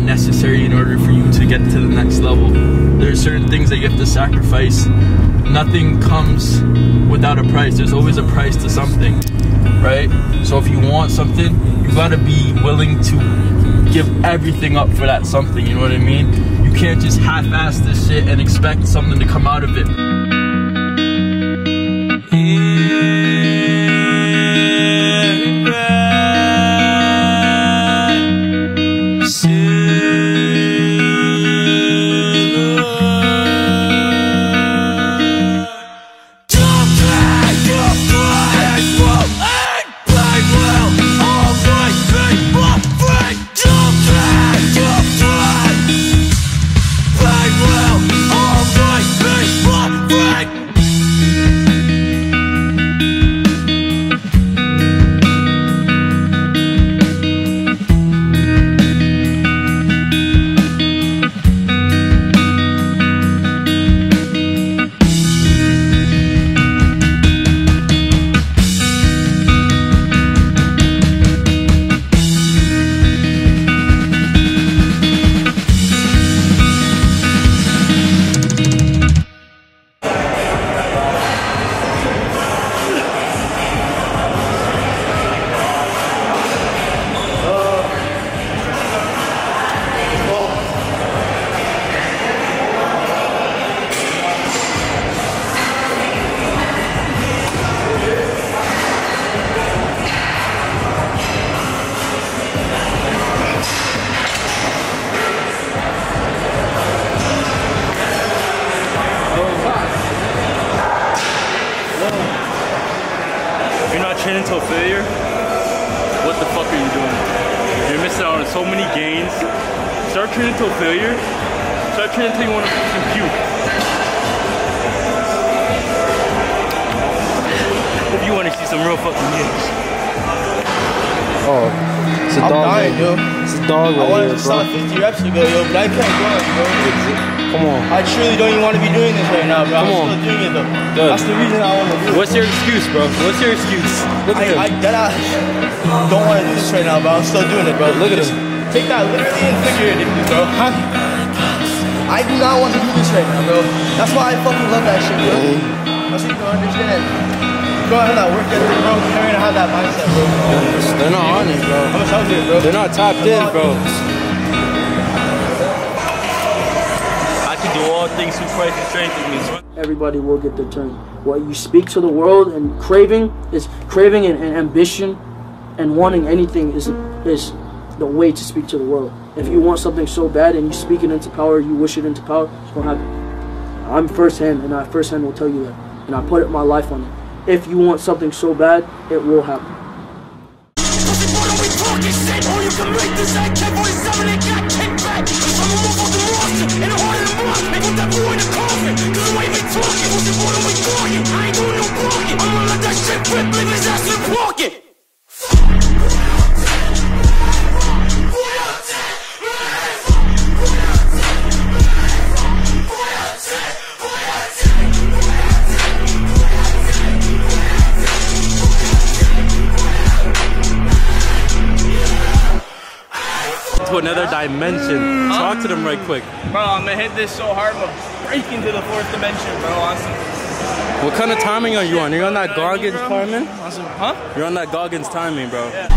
necessary in order for you to get to the next level. There are certain things that you have to sacrifice. Nothing comes without a price. There's always a price to something, right? So if you want something, you gotta be willing to give everything up for that something, you know what I mean? You can't just half-ass this shit and expect something to come out of it. Training until failure, what the fuck are you doing? You're missing out on so many gains. Start training until failure. Start training until you want to fucking puke. If you want to see some real fucking games. Oh, it's a dog. I'm dying, yo. It's a dog right I wanted here, to bro. start 50 reps ago, yo, but I can't go on, bro. Come on. I truly don't even want to be doing this right now, bro. I'm still doing it, though. Good. That's the reason I want to do it. What's your excuse, bro? What's your excuse? Look at him. I don't want to do this right now, but I'm still doing it, bro. Look at Just him. take that literally and figuratively, bro. I do not want to do this right now, bro. That's why I fucking love that shit, bro. That's what you don't understand. Go ahead and work ethic, bro. You're gonna have that mindset, bro. They're not on it, bro. I'm gonna tell you, bro. They're not tapped in, bro. I can do all things through Christ who strengthens me. Everybody will get their turn. What you speak to the world and craving and ambition and wanting anything is the way to speak to the world. If you want something so bad and you speak it into power, you wish it into power, it's gonna happen. I'm firsthand, and I firsthand will tell you that. And I put my life on it. If you want something so bad, it will happen. To another dimension. Talk to them right quick. Bro, I'm gonna hit this so hard, I'm gonna break into the 4th dimension, bro. Awesome. What kind of timing are you on? You're on that Goggins timing? Awesome. Huh? You're on that Goggins timing, bro. Yeah.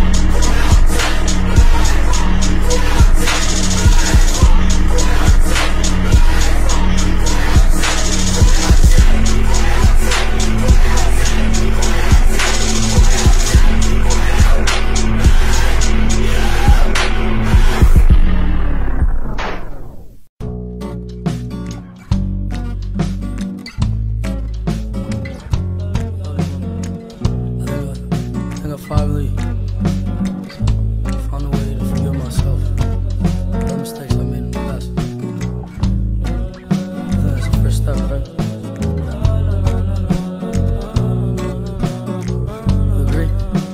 Finally found a way to forgive myself for the mistakes I made in the past. That's the first step, right? You agree?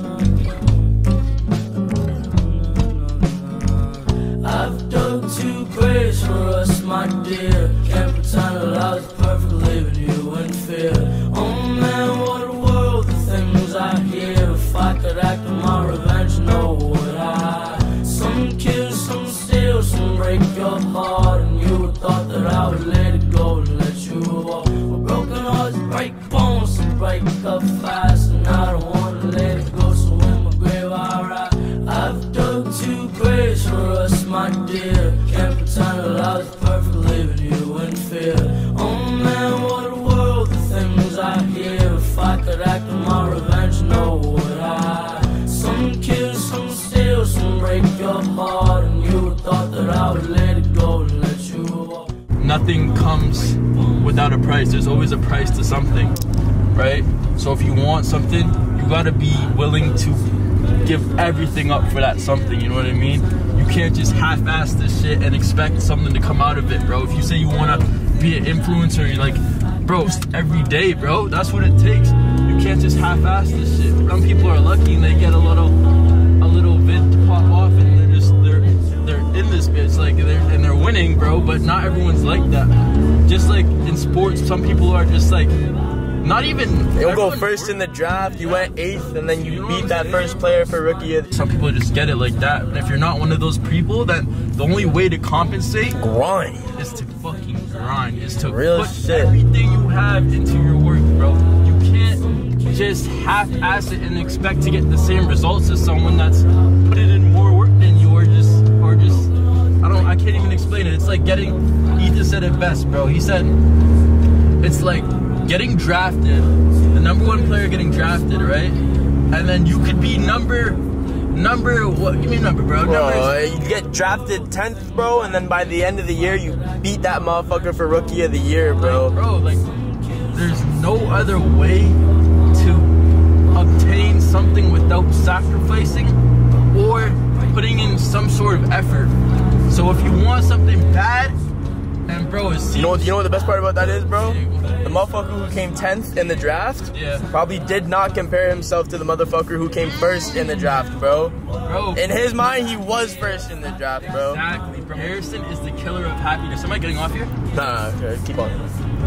I've dug 2 graves for us, my dear. Can't pretend that I was perfect, leaving you in fear. Oh man, what a world, the things I hear. If I could act on my revenge, no would I? Some kill, some steal, some break without a price. There's always a price to something, right? So if you want something, you gotta be willing to give everything up for that something, you know what I mean? You can't just half-ass this shit and expect something to come out of it, bro. If you say you wanna be an influencer, you're like, bro, every day, bro, that's what it takes. You can't just half-ass this shit. Some people are lucky and they get a little vid to pop off and they're in this bitch, like, they're winning, bro, but not everyone's like that. Just like in sports, some people are just like, not even. You'll go first in the draft, you went 8th, and then you beat that first player for rookie of the year. Some people just get it like that. And if you're not one of those people, then the only way to compensate grind is to fucking grind, is to real put shit. Everything you have into your work, bro. You can't just half-ass it and expect to get the same results as someone that's put it in more work than you, or just I can't even explain it. It's like getting, Ethan said it best, bro. He said, it's like getting drafted, the #1 player getting drafted, right? And then you could be number what? Give me a number, bro. You get drafted 10th, bro, and then by the end of the year, you beat that motherfucker for rookie of the year, bro. Like, there's no other way to obtain something without sacrificing or putting in some sort of effort. So if you want something bad, and bro, you know what the best part about that is, bro? The motherfucker who came 10th in the draft probably did not compare himself to the motherfucker who came first in the draft, bro. In his mind, he was first in the draft, bro. Exactly, bro. Comparison is the killer of happiness. Am I getting off here? Nah, okay, keep on.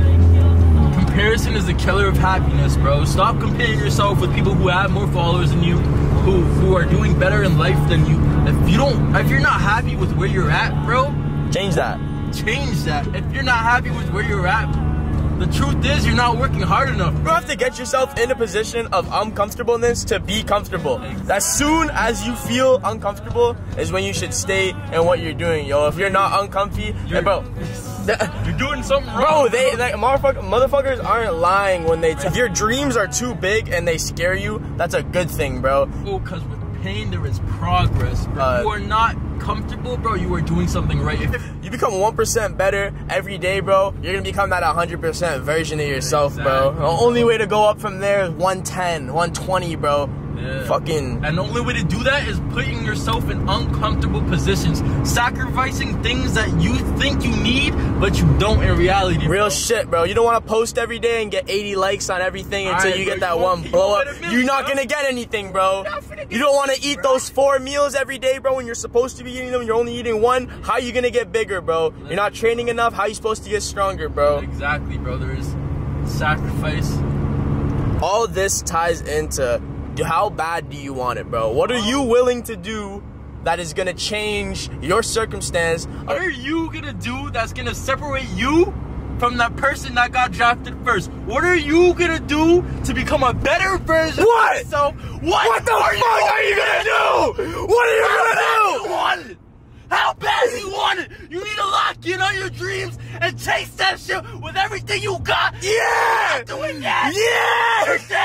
Comparison is the killer of happiness, bro. Stop comparing yourself with people who have more followers than you, who are doing better in life than you. If you're not happy with where you're at, bro, change that. Change that. If you're not happy with where you're at, the truth is you're not working hard enough. You have to get yourself in a position of uncomfortableness to be comfortable. As soon as you feel uncomfortable is when you should stay in what you're doing, yo. If you're not uncomfy, bro, you're doing something bro. wrong. Motherfuckers aren't lying when they if your dreams are too big and they scare you, that's a good thing, bro. Oh, because with pain there is progress, bro. You are not comfortable, bro, you are doing something right. If you become 1% better every day, bro, you're gonna become that 100% version of yourself, bro. The only way to go up from there is 110, 120, bro. Fucking. And the only way to do that is putting yourself in uncomfortable positions, sacrificing things that you think you need, but you don't in reality. Real shit, bro. You don't want to post every day and get 80 likes on everything until you get that one blow up. You're not gonna get anything, bro. You don't want to eat those 4 meals every day, bro, when you're supposed to be eating them. You're only eating 1. How you gonna get bigger, bro? You're not training enough. How you supposed to get stronger, bro? Exactly, bro. There is sacrifice. All this ties into how bad do you want it, bro? What are you willing to do that is gonna change your circumstance? What are you gonna do that's gonna separate you from that person that got drafted first? What are you gonna do to become a better version of yourself? What the fuck are you gonna do? What are you gonna do? How bad do you want it? You need to lock in on your dreams and chase that shit with everything you got. Yeah! You're not doing that. Yeah! You're